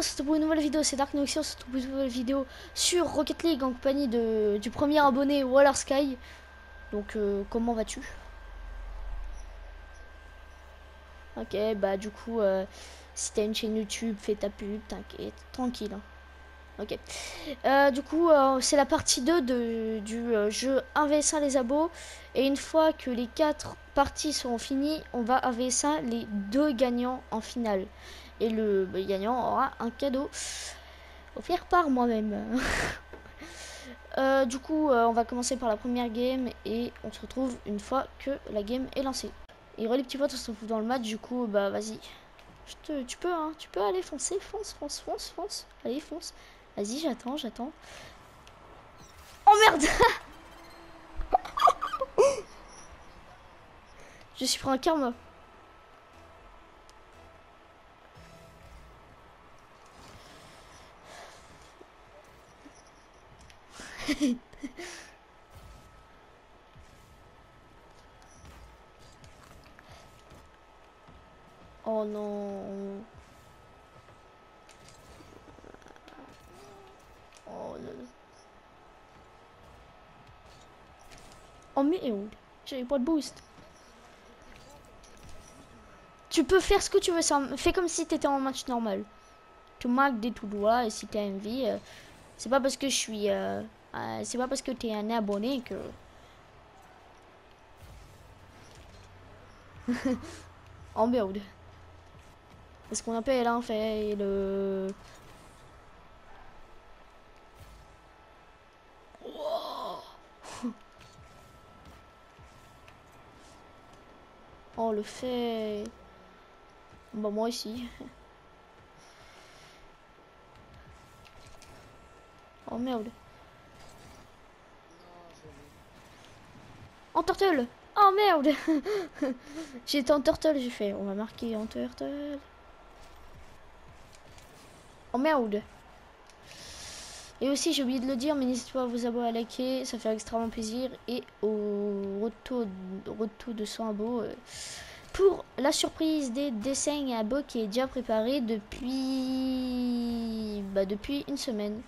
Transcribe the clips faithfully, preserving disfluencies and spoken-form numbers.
on se retrouve pour une nouvelle vidéo, c'est Dark Noxy, on se retrouve pour une nouvelle vidéo sur Rocket League en compagnie de, du premier abonné Waller Sky. Donc euh, comment vas-tu? Ok, bah du coup, euh, si t'as une chaîne YouTube, fais ta pub, t'inquiète, tranquille. Hein. Ok. Euh, du coup, euh, c'est la partie deux de, du euh, jeu un vs un les abos. Et une fois que les quatre parties seront finies, on va un vs un les deux gagnants en finale. Et le, le gagnant aura un cadeau offert par moi-même. euh, du coup, euh, on va commencer par la première game et on se retrouve une fois que la game est lancée. Et les petits potes, on se retrouve dans le match. Du coup, bah vas-y. Je te, tu peux, hein, tu peux aller foncer, fonce, fonce, fonce, fonce. Allez, fonce. Vas-y, j'attends, j'attends. Oh merde. Je suis pris un karma. Oh non. Oh non. Oh mais où? J'avais pas de boost. Tu peux faire ce que tu veux, ça. Fais comme si t'étais en match normal. Tu marques des tout doigts et si t'as une vie, euh, c'est pas parce que je suis, euh, euh, c'est pas parce que t'es un abonné que. Oh merde. Est-ce qu'on appelle hein, fait le. Oh le fait. Bah moi aussi. Oh merde. En turtle. Oh merde. J'étais en turtle, j'ai fait. On va marquer en turtle. Oh merde. Et aussi j'ai oublié de le dire, mais n'hésitez pas à vous abonner, à liker, ça fait extrêmement plaisir. Et au retour, retour de cent abos euh, pour la surprise des dessins à abos qui est déjà préparé depuis bah, depuis une semaine.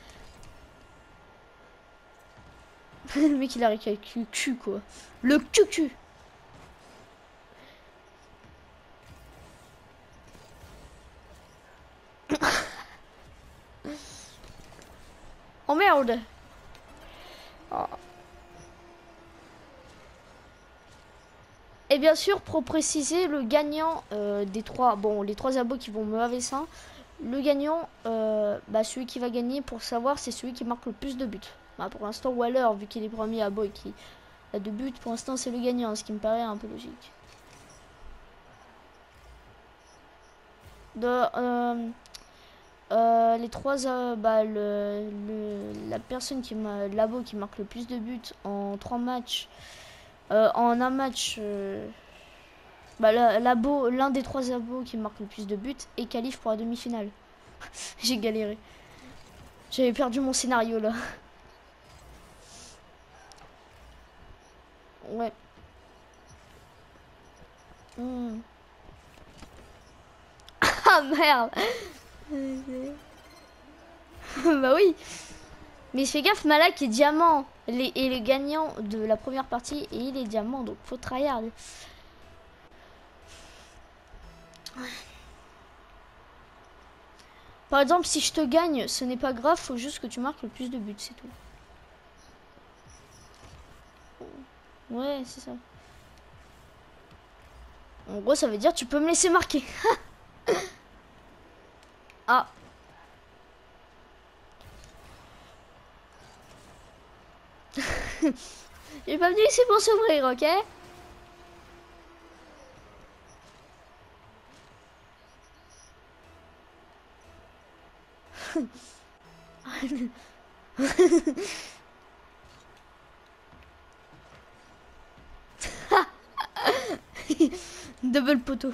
Le mec il a avec le cul quoi. Le cul. Oh merde. Oh. Et bien sûr, pour préciser, le gagnant euh, des trois, bon, les trois abos qui vont me laver ça, le gagnant, euh, bah, celui qui va gagner pour savoir, c'est celui qui marque le plus de buts. Bah, pour l'instant, Waller, vu qu'il est premier abo et qui a deux buts, pour l'instant, c'est le gagnant, ce qui me paraît un peu logique. De, euh, euh, les trois, euh, bah, le, le, la personne qui m'a, l'abo qui marque le plus de buts en trois matchs, euh, en un match. Euh, Bah, l'abo, l'un des trois abos qui marque le plus de buts est qualif pour la demi-finale. J'ai galéré. J'avais perdu mon scénario là. Ouais. Mmh. Ah merde. Bah oui. Mais fais gaffe, Malak est diamant. Les, et le gagnant de la première partie et il est diamant, donc faut tryhard. Par exemple, si je te gagne, ce n'est pas grave, faut juste que tu marques le plus de buts, c'est tout. Ouais, c'est ça. En gros, ça veut dire tu peux me laisser marquer. Ah. J'ai pas venu ici pour s'ouvrir, ok? Double poteau.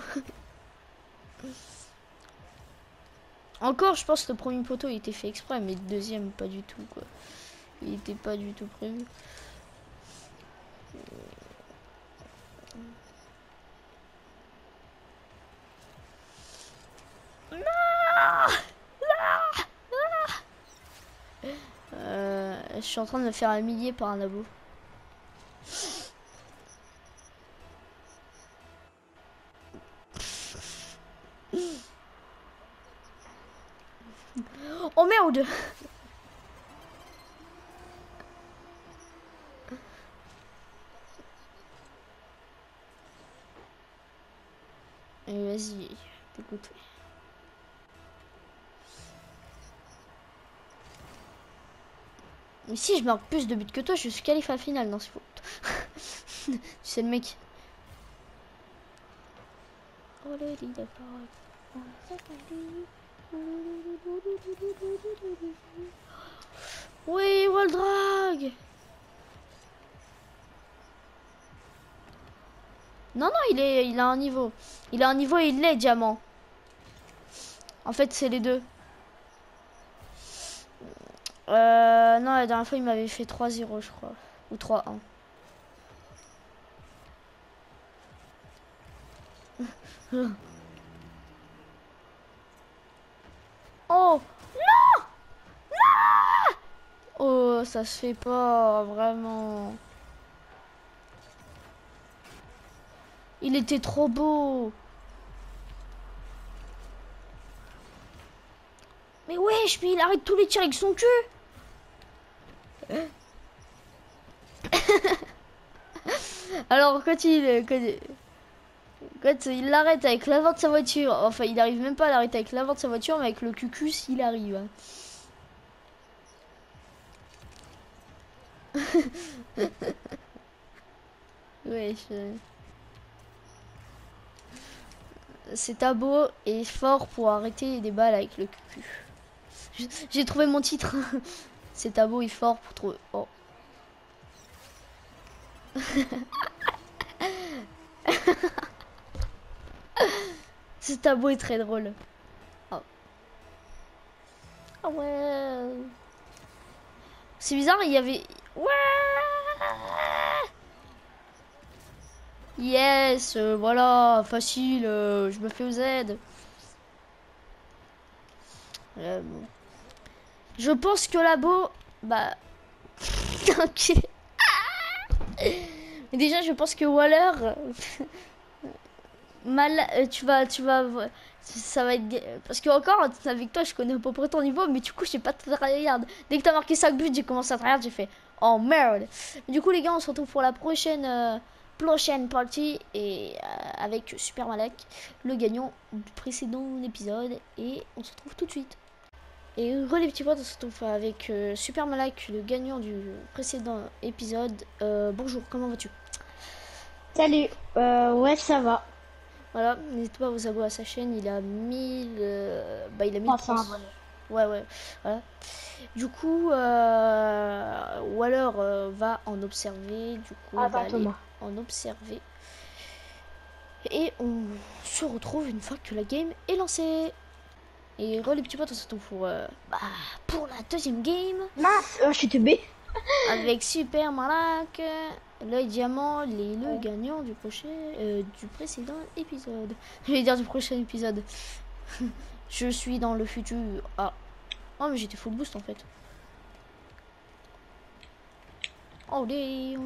Encore, je pense que le premier poteau il était fait exprès, mais le deuxième pas du tout quoi. Il était pas du tout prévu. Non. Je suis en train de me faire humilier par un abo. Oh merde! Vas-y, écoute. Mais si je marque plus de buts que toi, je suis qualifié à la finale. Non, c'est faux. C'est le mec. Oui, wall drag. Non, non, il est, il a un niveau. Il a un niveau et il l'est diamant. En fait, c'est les deux. Euh, non, la dernière fois, il m'avait fait trois zéro, je crois. Ou trois un. Oh! Non! Non! Oh, ça se fait pas, vraiment. Il était trop beau. Mais wesh, mais il arrête tous les tirs avec son cul. Alors quand il quand, quand il l'arrête avec l'avant de sa voiture, enfin il arrive même pas à l'arrêter avec l'avant de sa voiture, mais avec le cucus il arrive. Wesh. C'est abo et fort pour arrêter des balles avec le cucu. J'ai trouvé mon titre. C'est abo et fort pour trouver. Oh. Ce tableau est très drôle. Oh. Oh ouais. C'est bizarre, il y avait... Ouais. Yes, euh, voilà, facile, euh, je me fais au Z. Euh, bon. Je pense que labo... Bah... ok. Mais déjà, je pense que Waller... Mal, euh, tu vas, tu vas, ça va être, parce que encore avec toi, je connais à peu près ton niveau, mais du coup, j'ai pas tout regarde. Dès que t'as marqué cinq buts, j'ai commencé à regarder, j'ai fait, oh merde. Du coup, les gars, on se retrouve pour la prochaine, euh, prochaine partie et euh, avec Super Malak, le gagnant du précédent épisode, et on se retrouve tout de suite. Et re les petits potes, on se retrouve avec euh, Super Malak, le gagnant du précédent épisode. Euh, bonjour, comment vas-tu? Salut, euh, ouais, ça va. Voilà, n'hésitez pas à vous abonner à sa chaîne, il a mille... Euh, bah il a mille Enfin, trois cents. Ouais, ouais, voilà. Du coup, euh, Waller euh, va en observer, du coup, ah, il va attends, aller Thomas. en observer. Et on se retrouve une fois que la game est lancée. Et re les petits potes, on se retrouve pour, euh, bah, pour la deuxième game. Mince, euh, je suis tombé. Avec Super Malak, l'œil diamant, les, le Ouais. gagnant du prochain, euh, du précédent épisode. Je vais dire du prochain épisode. Je suis dans le futur. Ah. Oh, mais j'étais full boost en fait. Oh, damn.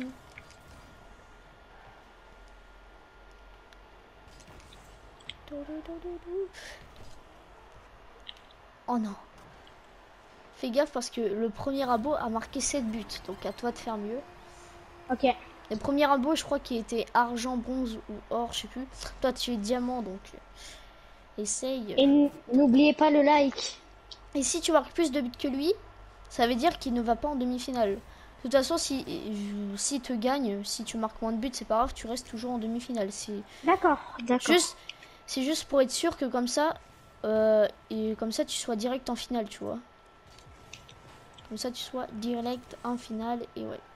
Oh non. Fais gaffe parce que le premier abo a marqué sept buts. Donc à toi de faire mieux. Ok. Le premier abo, je crois qu'il était argent, bronze ou or, je sais plus. Toi, tu es diamant, donc essaye. Et n'oubliez pas le like. Et si tu marques plus de buts que lui, ça veut dire qu'il ne va pas en demi-finale. De toute façon, si, si te gagne, si tu marques moins de buts, c'est pas grave, tu restes toujours en demi-finale. C'est D'accord, d'accord. juste, c'est juste pour être sûr que comme ça, euh, et comme ça, tu sois direct en finale, tu vois. Comme ça, tu sois direct en finale et ouais.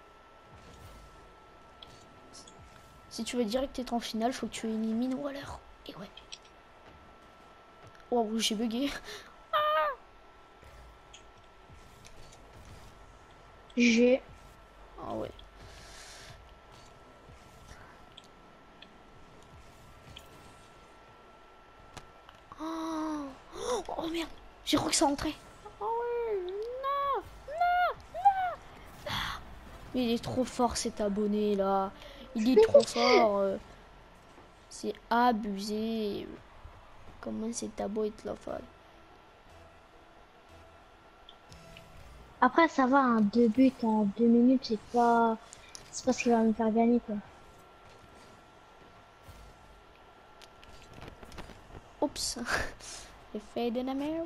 Si tu veux direct être en finale, faut que tu élimines Waller. Et ouais. Oh, j'ai bugué. J'ai. Ah ouais. Oh, oh merde, j'ai cru que ça rentrait. Oh ouais, non, non, non. Mais il est trop fort cet abonné là. Il est trop fort. euh. C'est abusé. Comment cet abo est la folle. Après, ça va, un deux buts en deux minutes, c'est pas, c'est pas ce qui va me faire gagner, quoi. Oups. J'ai fait de la merde.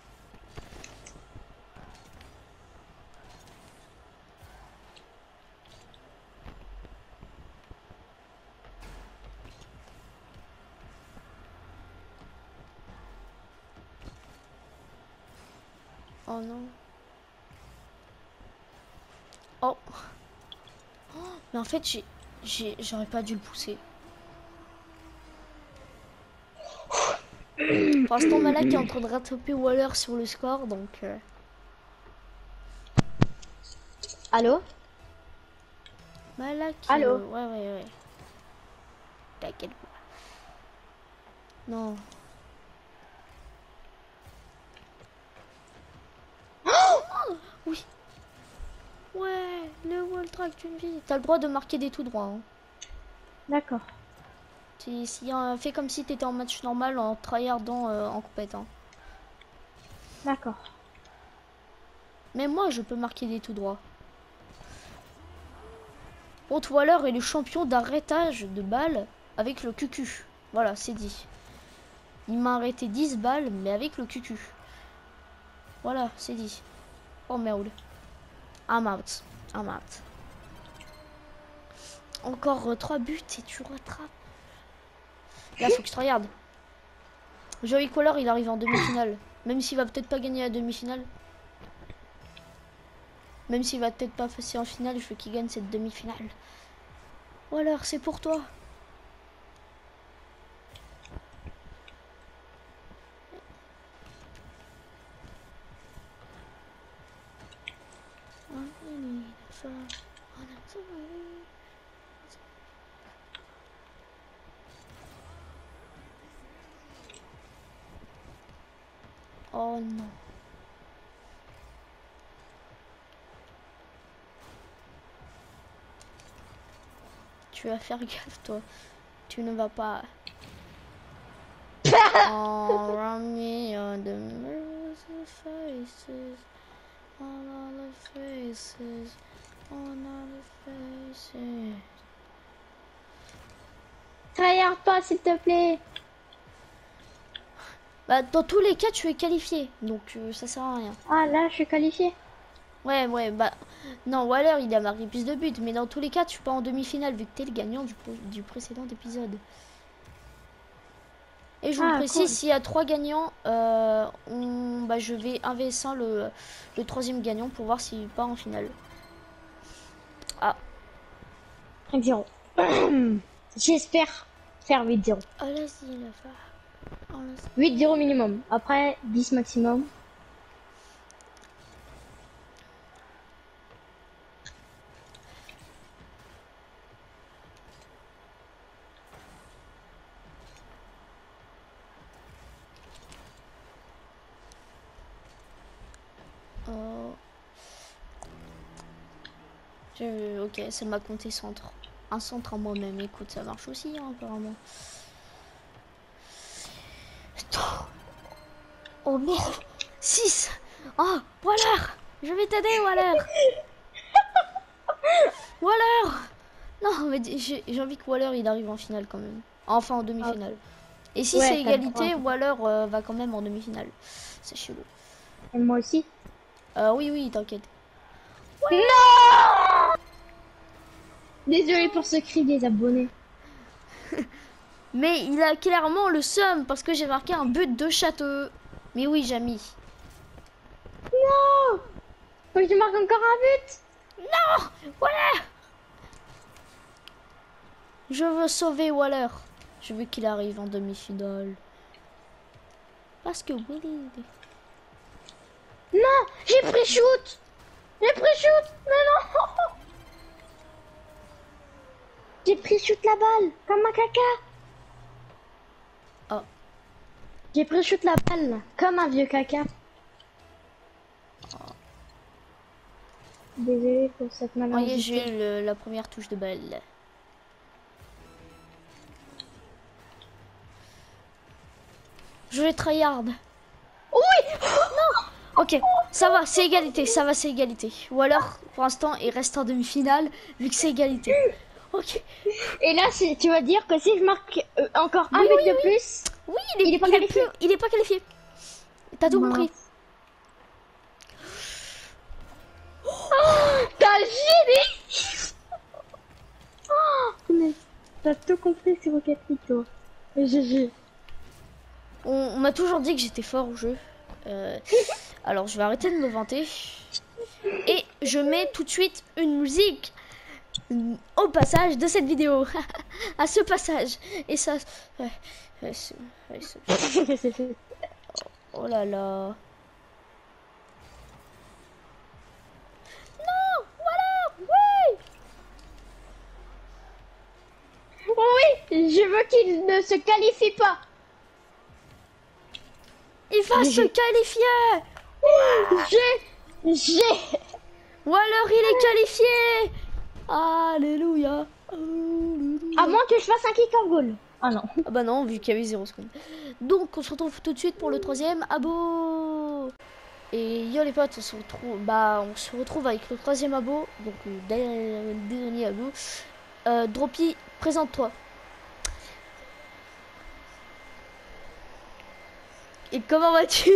Oh non. Oh. Oh, mais en fait, j'ai, j'ai, j'aurais pas dû le pousser. Pour l'instant, Malak est en train de rattraper Waller sur le score, donc... Euh... Allô? Malak... Allô? Euh... Ouais, ouais, ouais. T'inquiète pas. Non. Oh oui. Ouais, le wall track d'une vie. T'as le droit de marquer des tout droits. Hein. D'accord. Si, si, euh, fais comme si t'étais en match normal en tryhardant euh, en compète. Hein. D'accord. Mais moi, je peux marquer des tout droits. Contre Waller est le champion d'arrêtage de balles avec le Q Q. Voilà, c'est dit. Il m'a arrêté dix balles, mais avec le Q Q. Voilà, c'est dit. Oh merde. I'm out. I'm out. Encore euh, trois buts et tu rattrapes. Là, faut que je te regarde. Joey Waller, il arrive en demi-finale. Même s'il va peut-être pas gagner la demi-finale. Même s'il va peut-être pas passer en finale, je veux qu'il gagne cette demi-finale. Waller, c'est pour toi. Oh non. Tu vas faire gaffe, toi. Tu ne vas pas. Oh, around me are the mirrors of faces. All of the faces. All of the faces. Tryhard pas, s'il te plaît. Bah, dans tous les cas, tu es qualifié. Donc, euh, ça sert à rien. Ah, là, je suis qualifié. Ouais, ouais, bah. Non, Waller, il a marqué plus de buts. Mais dans tous les cas, tu es pas en demi-finale vu que tu es le gagnant du, du précédent épisode. Et je vous Ah, précise, cool. s'il y a trois gagnants, euh, on, bah, je vais un vs un le, le troisième gagnant pour voir s'il part en finale. Ah. cinq zéro. J'espère faire huit zéro. Allez-y, la fa. huit zéro minimum. Après, dix maximum. Oh. Je... Ok, ça m'a compté centre. Un centre en moi-même, écoute, ça marche aussi, hein, apparemment. Oh merde, six. Oh, Waller, je vais t'aider, Waller. Waller. Non, mais j'ai envie que Waller, il arrive en finale quand même. Enfin, en demi-finale. Et si Ouais, c'est égalité, Waller euh, va quand même en demi-finale. C'est chelou. Et moi aussi. Euh, oui, oui, t'inquiète. Ouais. Non. Désolé pour ce cri des abonnés. Mais il a clairement le seum parce que j'ai marqué un but de château. Mais oui, Jamy. Non. Faut que je marque encore un but. Non, Waller. Je veux sauver Waller. Je veux qu'il arrive en demi-finale. Parce que Willy... Non, j'ai pris shoot. J'ai pris shoot. Mais non. J'ai pris shoot la balle. Comme un caca. Oh. J'ai pris shoot la balle. Comme un vieux caca. Oh. Désolée pour cette Voyez, maladie. j'ai eu le- la première touche de balle. Je vais tryhard. Oui. Ok, ça va, c'est égalité, ça va, c'est égalité. Ou alors, pour l'instant, il reste en demi-finale, vu que c'est égalité. Ok. Et là, c'est- tu vas dire que si je marque euh, encore un Oui, but oui, de oui. plus, Oui, il est, il est pas il est qualifié. plus- il est pas qualifié. T'as tout compris. Mince. T'as gêné. Oh, punaise. T'as tout compris sur Rocket League, toi. G G. On, on m'a toujours dit que j'étais fort au jeu. Euh, alors, je vais arrêter de me vanter. Et je mets tout de suite une musique au passage de cette vidéo. À ce passage. Et ça... Ouais, ouais, c'est- ouais, c'est- oh là là. Non, voilà, oui. Oui, je veux qu'il ne se qualifie pas. Il va se G G. qualifier. J'ai, j'ai. Ou alors il est qualifié. Alléluia. À Alléluia. moins que je fasse un kick en goal. Ah non. Ah bah non, vu qu'il y avait zéro seconde. Donc on se retrouve tout de suite pour le troisième abo. Et yo les potes, on se retrouve, bah, on se retrouve avec le troisième abo, donc le dernier, le dernier abo. Euh, Droppy, présente-toi. Et comment vas-tu?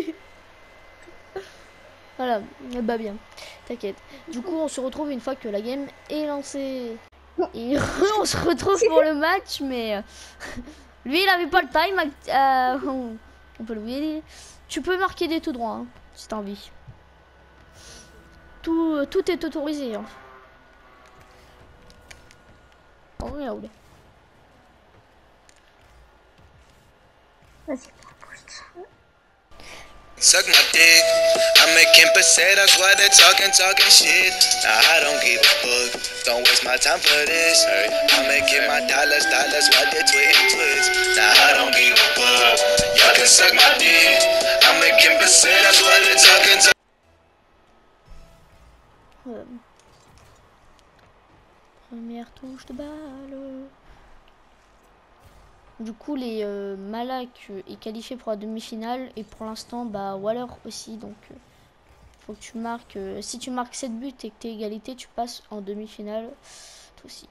Voilà, bah bien, t'inquiète. Du coup, on se retrouve une fois que la game est lancée. Et on se retrouve pour le match, mais euh, lui, il avait pas le time. Euh, on, on peut l'oublier. Tu peux marquer des tout droits, hein, si t'as envie. Tout, euh, tout est autorisé. Hein. Oh, regarde. Vas-y. Suck my dick. I'm making pesetas while they're talking, talking shit. Nah, I don't give a fuck. Don't waste my time for this. Hey, I'm making my dollars, dollars while they're tweeting twits. Nah, I don't give a fuck. Y'all can suck my dick. I'm making pesetas while they're talking, talking. Euh, première touche de balle. Du coup, les euh, Malak euh, est qualifié pour la demi-finale et pour l'instant, bah Waller aussi. Donc, euh, faut que tu marques. Euh, si tu marques sept buts et que t'es égalité, tu passes en demi-finale. Toi aussi.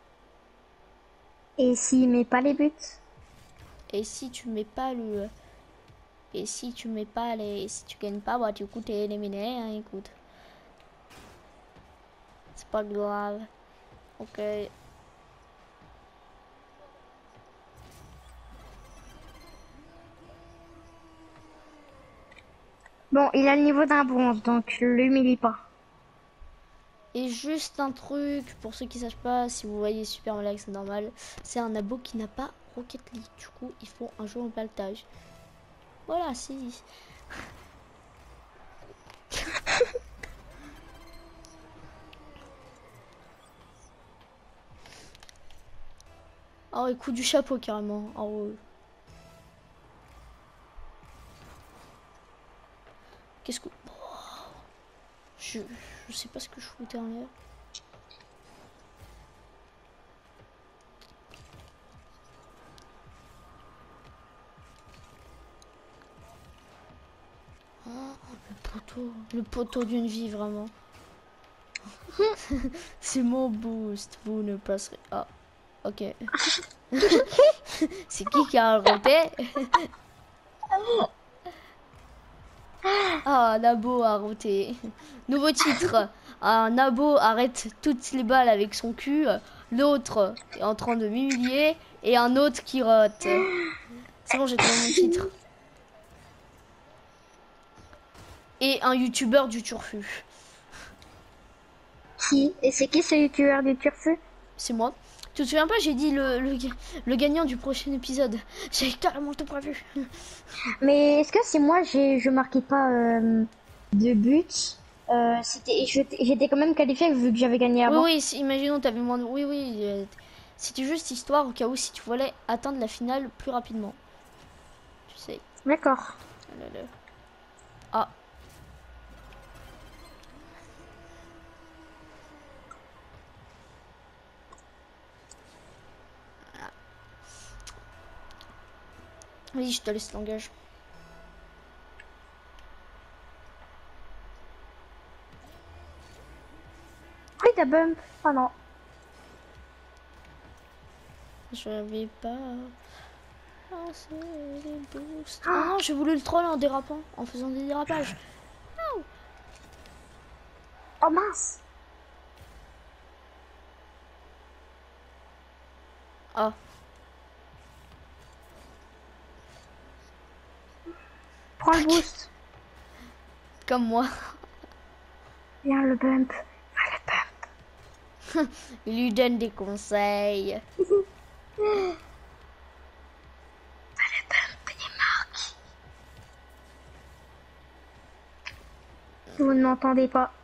Et s'il met pas les buts? Et si tu mets pas le, et si tu mets pas les, si tu gagnes pas, bah du coup t'es éliminé. Hein, écoute, c'est pas grave. Ok. Bon, il a le niveau d'un bronze, donc l'humilie pas. Et juste un truc, pour ceux qui sachent pas, si vous voyez Super Malak, c'est normal. C'est un abo qui n'a pas Rocket League. Du coup, il faut un jeu en baltage. Voilà, si. Oh, écoute du chapeau carrément. Oh. Qu'est-ce que... Oh. Je... je sais pas ce que je foutais en l'air. Oh, le poteau. Le poteau d'une vie, vraiment. C'est mon boost. Vous ne passerez... Ah, ok. C'est qui qui a raté? Ah, Nabo a roté. Nouveau titre. Un Nabo arrête toutes les balles avec son cul. L'autre est en train de m'humilier. Et un autre qui rote. C'est bon, j'ai trouvé mon titre. Et un youtubeur du turfu. Qui? Et c'est qui ce youtubeur du turfu? C'est moi. Tu te souviens pas, j'ai dit le, le, le gagnant du prochain épisode. J'ai carrément tout prévu. Mais est-ce que si moi j'ai je marquais pas euh, de but, euh, c'était je- j'étais quand même qualifié vu que j'avais gagné Oui, avant. oui, si- imaginons t'avais moins de... Oui, oui. euh, C'était juste histoire au cas où si tu voulais atteindre la finale plus rapidement. Tu sais. D'accord. Ah là là. Ah. Vas-y, je te laisse langage. Oui, t'as bump. Oh non. Je vais pas lancer les boosts. Ah non, j'ai voulu le troll en dérapant, en faisant des dérapages. Oh, Oh mince. ah. Prends le boost. Comme moi. Viens le bump. Va le bump. Il lui donne des conseils. Va le bump, il marque. Vous ne m'entendez pas.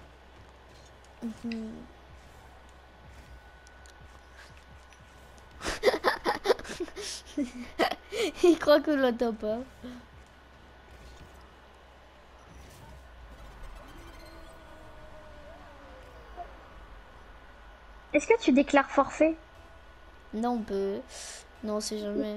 Mhm. Il croit que je l'entends pas. Est-ce que tu déclares forfait? Non, on peut. Non, c'est jamais.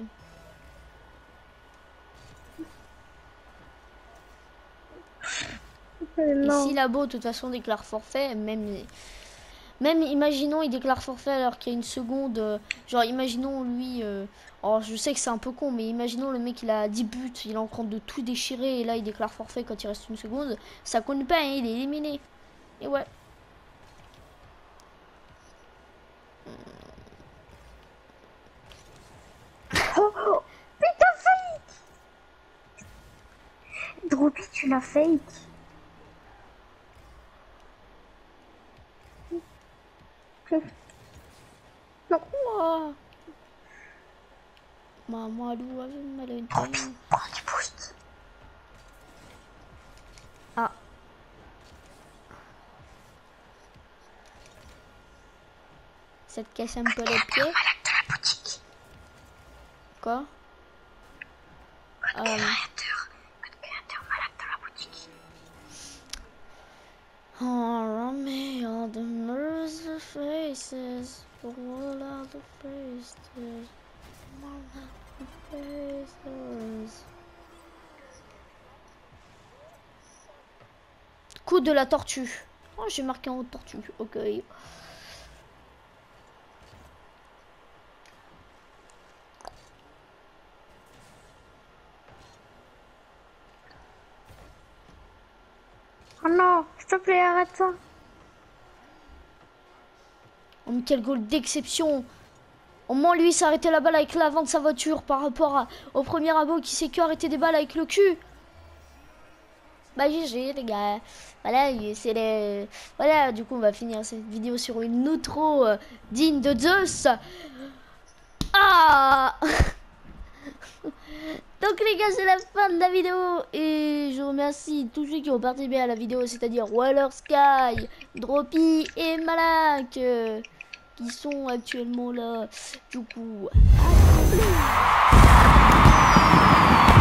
Euh, Et non. si Labo, de toute façon, déclare forfait, même. Même, imaginons, il déclare forfait alors qu'il y a une seconde. euh, genre, imaginons lui. Euh, alors, je sais que c'est un peu con, mais imaginons le mec, il a dix buts, il est en train de tout déchirer, et là, il déclare forfait quand il reste une seconde. Ça compte pas, hein, il est éliminé. Et ouais. Oh, oh, putain, fake! Droppy, tu l'as fake. Non. Ouah. Maman, Lou avait mal à une Droppy, taille. prends du boost. Ah. Ça te casse un peu les pieds. Malade de la boutique. Quoi? Code Euh, créateur. Code créateur malade de la boutique. Oh, me all the mercy faces, for all of the faces, all of the faces. Coup de la tortue. Oh, j'ai marqué en haut tortue. Ok. Oh non, s'il te plaît, arrête ça. Oh, mais quel goal d'exception. Au moins, lui, s'est arrêté la balle avec l'avant de sa voiture par rapport à, au premier abo qui sait que arrêter des balles avec le cul. Bah, G G, les gars. Voilà, c'est les... Voilà, du coup, on va finir cette vidéo sur une outro euh, digne de Zeus. Ah Donc, les gars, c'est la fin de la vidéo. Et je remercie tous ceux qui ont participé à la vidéo, c'est-à-dire Waller Sky, Droppy et Malak, euh, qui sont actuellement là. Du coup, à plus.